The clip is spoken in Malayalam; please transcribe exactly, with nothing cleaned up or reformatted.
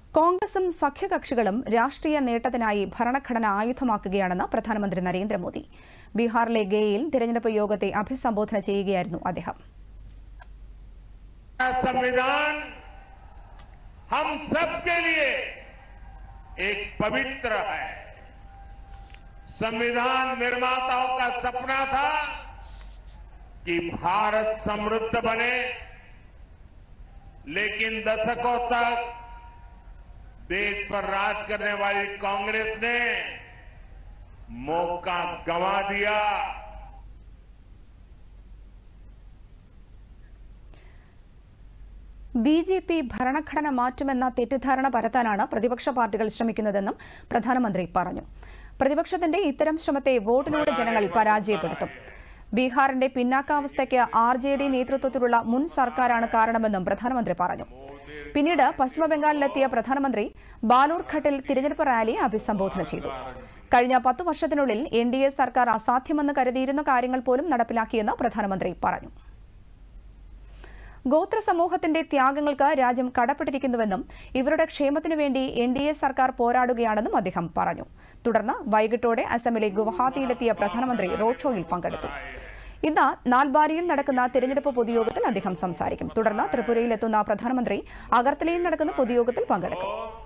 കോൺഗ്രസും സഖ്യകക്ഷികളും രാഷ്ട്രീയ നേട്ടത്തിനായി ഭരണഘടന ആയുധമാക്കുകയാണെന്ന് പ്രധാനമന്ത്രി നരേന്ദ്രമോദി. ബീഹാറിലെ ഗയയിൽ തിരഞ്ഞെടുപ്പ് യോഗത്തെ അഭിസംബോധന ചെയ്യുകയായിരുന്നു അദ്ദേഹം. संविधान हम सबके लिए एक पवित्र है. संविधान निर्माताओं का सपना था कि भारत समृद्ध बने, लेकिन दशकों तक देश पर राज करने वाली कांग्रेस ने मौका गंवा दिया. ബി ജെ പി ഭരണഘടന മാറ്റുമെന്ന തെറ്റിദ്ധാരണ പരത്താനാണ് പ്രതിപക്ഷ പാർട്ടികൾ ശ്രമിക്കുന്നതെന്നും പ്രധാനമന്ത്രി പറഞ്ഞു. പ്രതിപക്ഷത്തിന്റെ ഇത്തരം ശ്രമത്തെ വോട്ടിലൂടെ ജനങ്ങൾ പരാജയപ്പെടുത്തും. ബീഹാറിന്റെ പിന്നാക്കാവസ്ഥയ്ക്ക് ആർ ജെ ഡി നേതൃത്വത്തിലുള്ള മുൻ സർക്കാരാണ് കാരണമെന്നും പ്രധാനമന്ത്രി പറഞ്ഞു. പിന്നീട് പശ്ചിമബംഗാളിലെത്തിയ പ്രധാനമന്ത്രി ബാലൂർഘട്ടിൽ തിരഞ്ഞെടുപ്പ് റാലിയെ അഭിസംബോധന ചെയ്തു. കഴിഞ്ഞ പത്തു വർഷത്തിനുള്ളിൽ എൻ ഡി എ സർക്കാർ അസാധ്യമെന്ന് കരുതിയിരുന്ന കാര്യങ്ങൾ പോലും നടപ്പിലാക്കിയെന്ന് പ്രധാനമന്ത്രി പറഞ്ഞു. ഗോത്ര സമൂഹത്തിന്റെ ത്യാഗങ്ങൾക്ക് രാജ്യം കടപ്പെട്ടിരിക്കുന്നുവെന്നും ഇവരുടെ ക്ഷേമത്തിനു വേണ്ടി എൻ ഡി എ സർക്കാർ പോരാടുകയാണെന്നും അദ്ദേഹം പറഞ്ഞു. തുടർന്ന് വൈകിട്ടോടെ അസമിലെ ഗുവാഹത്തിയിലെത്തിയ പ്രധാനമന്ത്രി റോഡ് ഷോയിൽ പങ്കെടുത്തു. ഇന്ന് നാൽബാരിയിൽ നടക്കുന്ന തിരഞ്ഞെടുപ്പ് പൊതുയോഗത്തിൽ അദ്ദേഹം സംസാരിക്കും. തുടർന്ന് ത്രിപുരയിലെത്തുന്ന പ്രധാനമന്ത്രി അഗർത്തലയിൽ നടക്കുന്ന പൊതുയോഗത്തിൽ പങ്കെടുക്കും.